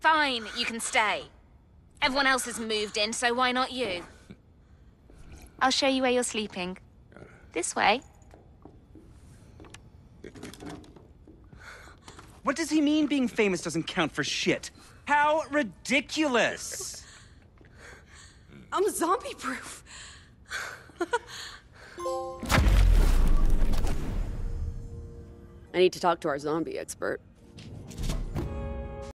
Fine, you can stay. Everyone else has moved in, so why not you? I'll show you where you're sleeping. This way. What does he mean being famous doesn't count for shit? How ridiculous! I'm zombie-proof. I need to talk to our zombie expert.